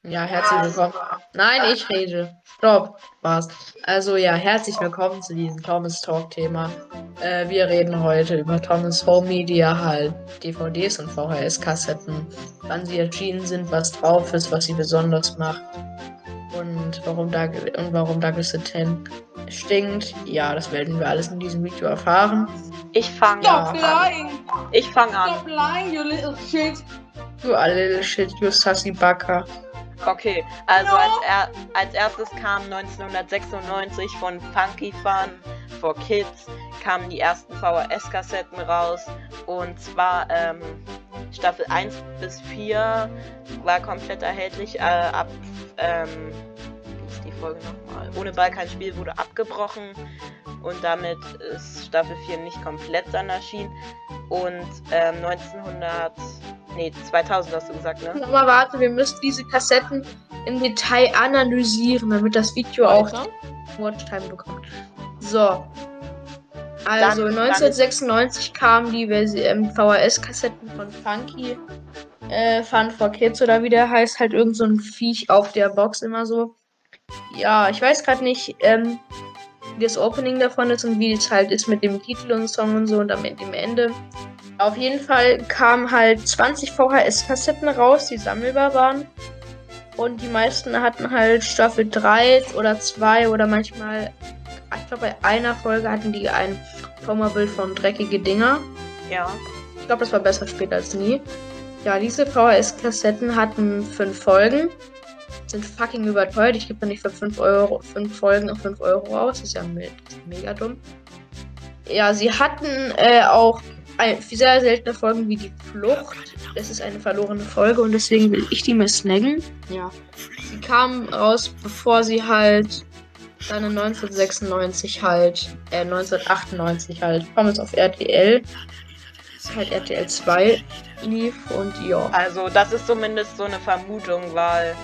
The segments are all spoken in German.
Ja, herzlich willkommen. Nein, ich rede. Stopp. Was? Also ja, herzlich willkommen zu diesem Thomas Talk Thema. Wir reden heute über Thomas Home Media, halt DVDs und VHS-Kassetten, wann sie erschienen sind, was drauf ist, was sie besonders macht und warum Douglas the Tank stinkt. Ja, das werden wir alles in diesem Video erfahren. Ich fange Ja. an. lying! Ich fange an. Stop lying, you little shit! Du alle little shit, you sassy Backer. Okay, also No. als erstes kam 1996 von Funky Fun for Kids kamen die ersten VHS-Kassetten raus, und zwar Staffel 1 bis 4 war komplett erhältlich, ab wie ist die Folge nochmal? Ohne Ball kein Spiel wurde abgebrochen, und damit ist Staffel 4 nicht komplett dann erschienen, und 2000 hast du gesagt, ne? Aber warte, wir müssen diese Kassetten im Detail analysieren, damit das Video auch Watchtime bekommt. So. Also Dann 1996 kamen die VHS-Kassetten von Funky Fun for Kids oder wie der heißt, halt irgend so ein Viech auf der Box immer so. Ja, ich weiß gerade nicht, wie das Opening davon ist und wie es halt ist mit dem Titel und Song und so und am Ende. Auf jeden Fall kamen halt 20 VHS-Kassetten raus, die sammelbar waren. Und die meisten hatten halt Staffel 3 oder 2 oder manchmal, ich glaube bei einer Folge hatten die ein Promo-Bild von Dreckige Dinger. Ja. Ich glaube, das war besser später als nie. Ja, diese VHS-Kassetten hatten 5 Folgen. Sind fucking überteuert. Ich gebe da nicht für 5 Folgen auf 5 Euro aus. Das ist ja mega dumm. Ja, sie hatten auch sehr seltene Folgen wie die Flucht. Das ist eine verlorene Folge und deswegen will ich die mal snaggen. Ja. Sie kamen raus, bevor sie halt dann in 1996 1998 halt Thomas auf RTL, halt RTL 2 lief und ja. Also das ist zumindest so eine Vermutung, weil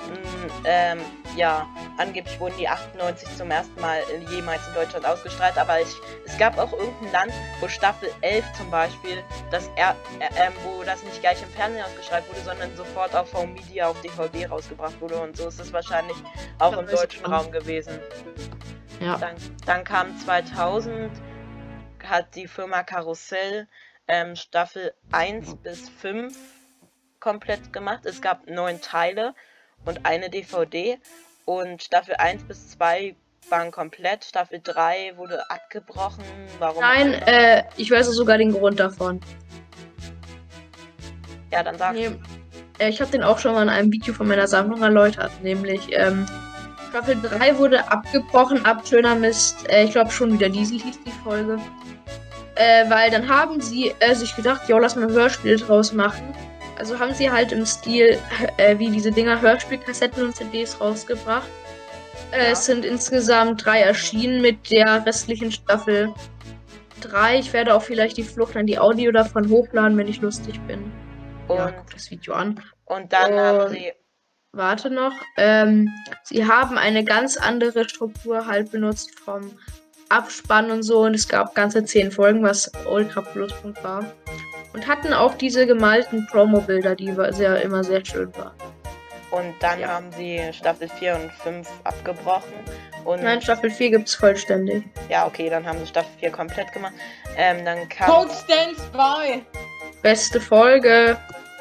ja, angeblich wurden die 98 zum ersten Mal jemals in Deutschland ausgestrahlt, aber es gab auch irgendein Land, wo Staffel 11 zum Beispiel, wo das nicht gleich im Fernsehen ausgestrahlt wurde, sondern sofort auf Home Media auf DVD rausgebracht wurde, und so ist es wahrscheinlich auch im deutschen Raum gewesen. Ja. Dann kam 2000, hat die Firma Karussell Staffel 1 bis 5 komplett gemacht. Es gab 9 Teile und eine DVD, und Staffel 1 bis 2 waren komplett. Staffel 3 wurde abgebrochen. Warum? Nein, ich weiß sogar den Grund davon. Ja, dann sag. Nee, ich habe den auch schon mal in einem Video von meiner Sammlung erläutert. Nämlich, Staffel 3 wurde abgebrochen, ab schöner Mist. Ich glaube schon wieder Diesel hieß die Folge. Weil dann haben sie sich gedacht, jo, lass mal ein Hörspiel draus machen. Also haben sie halt im Stil, wie diese Dinger, Hörspielkassetten und CDs rausgebracht. Es sind insgesamt 3 erschienen mit der restlichen Staffel 3. Ich werde auch vielleicht die Flucht an die Audio davon hochladen, wenn ich lustig bin. Und, ja, guck das Video an. Und dann haben sie... Warte noch. Sie haben eine ganz andere Struktur halt benutzt vom Abspann und so. Und es gab ganze 10 Folgen, was ultra Pluspunkt war. Und hatten auch diese gemalten Promo-Bilder, die immer sehr schön waren. Und dann haben sie Staffel 4 und 5 abgebrochen. Und nein, Staffel 4 gibt's vollständig. Ja, okay, dann haben sie Staffel 4 komplett gemacht. Dann kam... Code stands by! Beste Folge.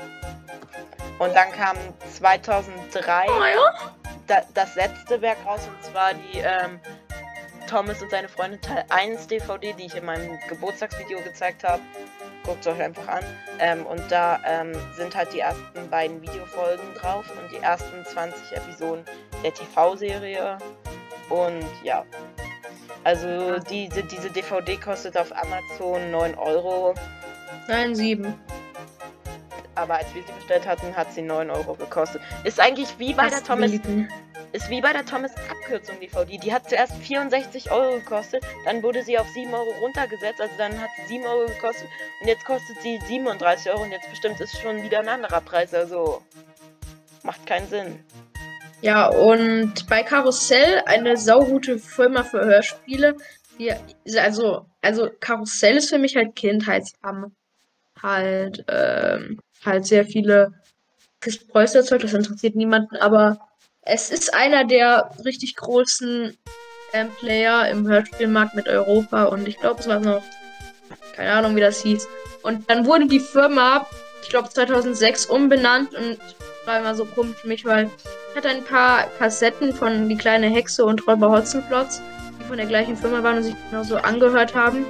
Und dann kam 2003 das letzte Werk raus, und zwar die Thomas und seine Freunde Teil 1 DVD, die ich in meinem Geburtstagsvideo gezeigt habe. Guckt es euch einfach an. Und da sind halt die ersten beiden Videofolgen drauf und die ersten 20 Episoden der TV-Serie. Und ja. Also diese DVD kostet auf Amazon 9 Euro. Nein, 7. Aber als wir sie bestellt hatten, hat sie 9 Euro gekostet. Ist eigentlich wie bei der Thomas... Ist wie bei der Thomas Abkürzung DVD. Die hat zuerst 64 Euro gekostet, dann wurde sie auf 7 Euro runtergesetzt, also dann hat sie 7 Euro gekostet und jetzt kostet sie 37 Euro und jetzt bestimmt ist schon wieder ein anderer Preis, also macht keinen Sinn. Ja, und bei Karussell, eine saugute Firma für Hörspiele, also Karussell ist für mich halt Kindheit. Sie haben halt sehr viele fürs Preußerzeug, das interessiert niemanden, aber es ist einer der richtig großen Player im Hörspielmarkt mit Europa und ich glaube, es war noch, keine Ahnung, wie das hieß. Und dann wurde die Firma, ich glaube 2006, umbenannt und war immer so komisch für mich, weil ich hatte ein paar Kassetten von Die kleine Hexe und Räuber Hotzenplotz, die von der gleichen Firma waren und sich genauso angehört haben.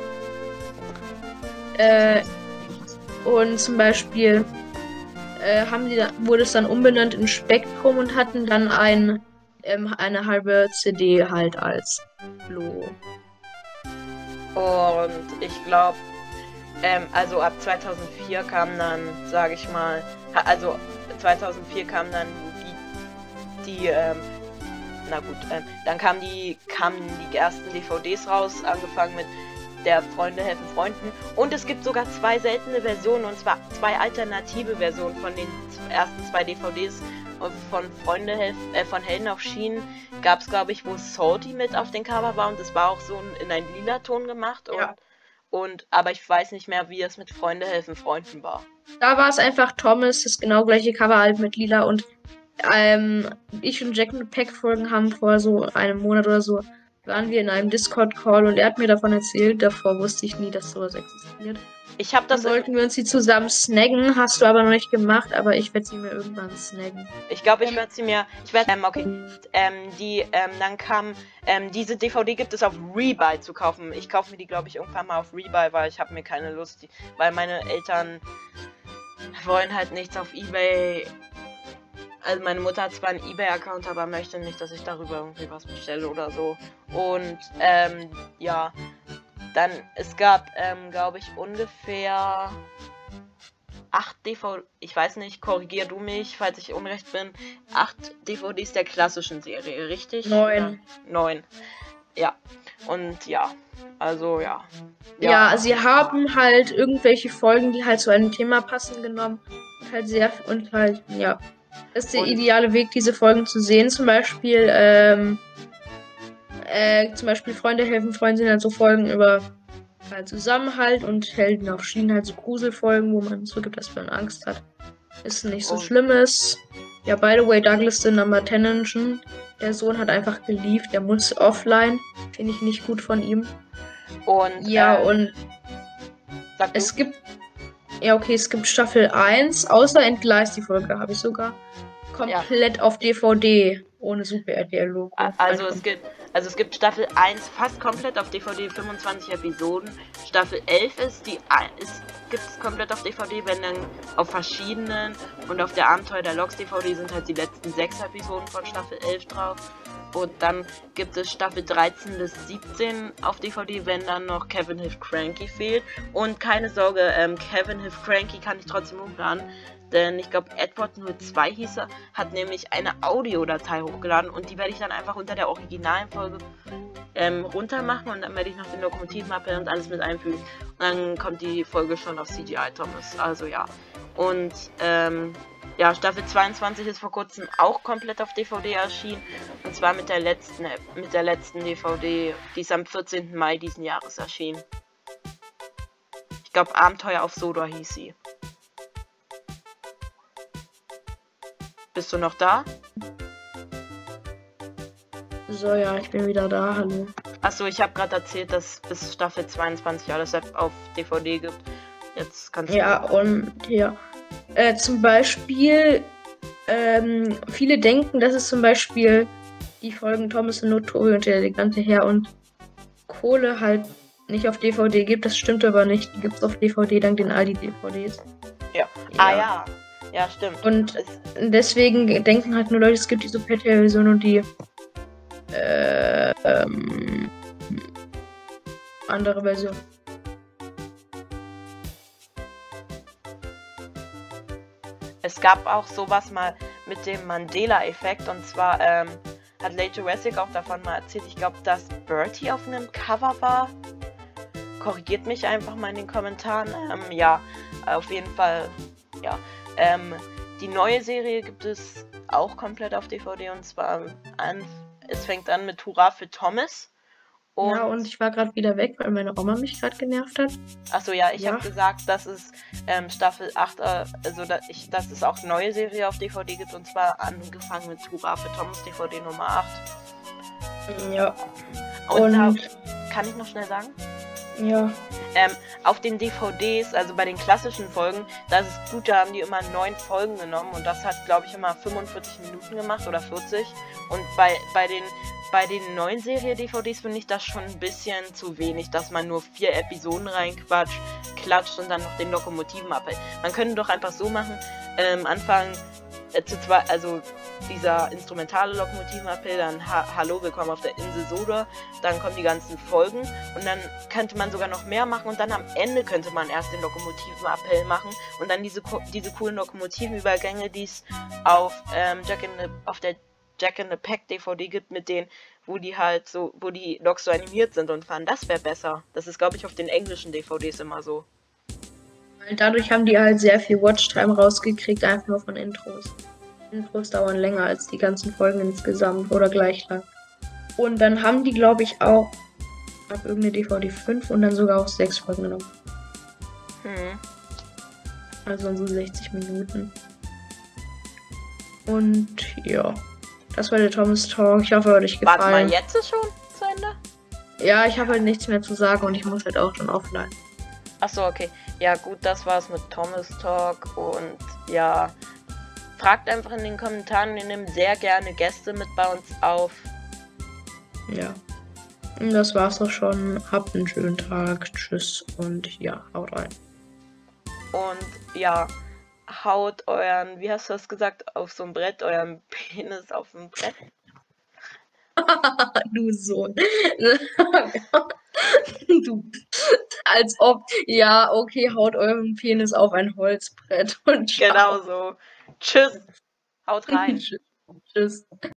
Und zum Beispiel wurde es dann umbenannt in Spektrum und hatten dann eine halbe CD halt als Logo. Und ich glaube, also ab 2004 kam dann, sage ich mal, also 2004 kamen dann dann kamen die ersten DVDs raus, angefangen mit der Freunde helfen Freunden. Und es gibt sogar 2 seltene Versionen, und zwar 2 alternative Versionen von den ersten 2 DVDs. Von von Helden auf Schienen gab es, glaube ich, wo Salty mit auf den Cover war, und das war auch so in einen lila Ton gemacht. Ja. Aber ich weiß nicht mehr, wie es mit Freunde helfen Freunden war. Da war es einfach Thomas, das genau gleiche Cover halt mit lila und ich und Jack mit Pack-Folgen haben vor so einem Monat oder so, waren wir in einem Discord-Call und er hat mir davon erzählt. Davor wusste ich nie, dass sowas existiert. Ich habe das. Dann sollten wir uns die zusammen snaggen, hast du aber noch nicht gemacht, aber ich werde sie mir irgendwann snaggen. Ich glaube, ich werde sie mir. Dann kam. Diese DVD gibt es auf Rebuy zu kaufen. Ich kaufe mir die, glaube ich, irgendwann mal auf Rebuy, weil ich habe mir keine Lust. Weil meine Eltern wollen halt nichts auf eBay. Also meine Mutter hat zwar einen eBay-Account, aber möchte nicht, dass ich darüber irgendwie was bestelle oder so. Und ja, dann es gab, glaube ich, ungefähr 8 DVDs, ich weiß nicht, korrigier du mich, falls ich unrecht bin, 8 DVDs der klassischen Serie, richtig? 9. 9. Ja. Und ja, also ja. Ja, sie haben halt irgendwelche Folgen, die halt zu einem Thema passen, genommen. Und halt, ja. Das ist der ideale Weg, diese Folgen zu sehen. Zum Beispiel Freunde helfen Freunden sind halt so Folgen über halt Zusammenhalt, und Helden auf Schienen halt so Gruselfolgen, wo man zugibt, dass man Angst hat. Ist nicht so Schlimmes. Ja, by the way, Douglas the Number Tension, der Sohn hat einfach gelieft, der muss offline. Finde ich nicht gut von ihm. Und ja, und es gibt Staffel 1, außer Entgleist, die Folge habe ich sogar komplett auf DVD, ohne Super RTL-Logo. Also es gibt Staffel 1 fast komplett auf DVD, 25 Episoden. Staffel 11 gibt es komplett auf DVD, wenn dann auf verschiedenen, und auf der Abenteuer der Loks DVD sind halt die letzten 6 Episoden von Staffel 11 drauf. Und dann gibt es Staffel 13 bis 17 auf DVD, wenn dann noch Kevin Hilft Cranky fehlt. Und keine Sorge, Kevin Hilft Cranky kann ich trotzdem hochladen. Denn ich glaube, Edward02 hieß er, hat nämlich eine Audiodatei hochgeladen, und die werde ich dann einfach unter der originalen Folge runtermachen, und dann werde ich noch den Lokomotivmappe und alles mit einfügen. Und dann kommt die Folge schon auf CGI Thomas. Also ja. Und ja, Staffel 22 ist vor kurzem auch komplett auf DVD erschienen. Und zwar mit der letzten DVD, die ist am 14. Mai diesen Jahres erschienen. Ich glaube, Abenteuer auf Sodor hieß sie. Bist du noch da? So, ja, ich bin wieder da, hallo. Achso, ich habe gerade erzählt, dass bis Staffel 22 alles auf DVD gibt. Jetzt kannst du... Ja, und ja. Zum Beispiel, viele denken, dass es zum Beispiel die Folgen Thomas und Notori und der elegante Herr und Kohle halt nicht auf DVD gibt. Das stimmt aber nicht. Die gibt es auf DVD dank den Aldi-DVDs. Ja. Ah ja. Ja, stimmt. Und deswegen denken halt nur Leute, es gibt die Super RTL-Version und die andere Version. Es gab auch sowas mal mit dem Mandela-Effekt, und zwar hat Late Jurassic auch davon mal erzählt, ich glaube, dass Bertie auf einem Cover war. Korrigiert mich einfach mal in den Kommentaren. Ja, auf jeden Fall, ja. Die neue Serie gibt es auch komplett auf DVD, und zwar es fängt an mit Hurra für Thomas, Ja, und ich war gerade wieder weg, weil meine Oma mich gerade genervt hat. Achso, ja, ich Ja. habe gesagt, dass es Staffel 8, also dass es auch neue Serie auf DVD gibt, und zwar angefangen mit Hurra für Thomas DVD Nummer 8. Ja. Und da Und kann ich noch schnell sagen, ja. auf den DVDs, also bei den klassischen Folgen, da ist es gut, da haben die immer 9 Folgen genommen und das hat, glaube ich, immer 45 Minuten gemacht oder 40. Und bei den neuen Serie-DVDs finde ich das schon ein bisschen zu wenig, dass man nur 4 Episoden klatscht und dann noch den Lokomotivenappell. Man könnte doch einfach so machen, anfangen also dieser instrumentale Lokomotivenappell, dann Hallo, willkommen auf der Insel Sodor, dann kommen die ganzen Folgen und dann könnte man sogar noch mehr machen und dann am Ende könnte man erst den Lokomotivenappell machen und dann diese coolen Lokomotivenübergänge, die es auf der Jack in the Pack DVD gibt, mit denen, wo die Loks so animiert sind und fahren, das wäre besser. Das ist, glaube ich, auf den englischen DVDs immer so. Dadurch haben die halt sehr viel Watchtime rausgekriegt, einfach nur von Intros. Intros dauern länger als die ganzen Folgen insgesamt oder gleich lang. Und dann haben die, glaube ich, auch ab irgendeine DVD 5 und dann sogar auch 6 Folgen genommen. Also so 60 Minuten. Und ja, das war der Thomas Talk. Ich hoffe, er hat euch gefallen. Warte mal, jetzt ist schon zu Ende? Ja, ich habe halt nichts mehr zu sagen und ich muss halt auch schon offline. Achso, okay. Ja gut, das war's mit Thomas Talk und ja, fragt einfach in den Kommentaren, wir nehmen sehr gerne Gäste mit bei uns auf. Ja. Und das war's auch schon. Habt einen schönen Tag. Tschüss und ja, haut rein. Und ja, haut euren, wie hast du das gesagt, auf so ein Brett, euren Penis auf ein Brett. Du Sohn. Du. Als ob. Ja, okay, haut euren Penis auf ein Holzbrett und ciao. Genau so. Tschüss. Haut rein. Tschüss.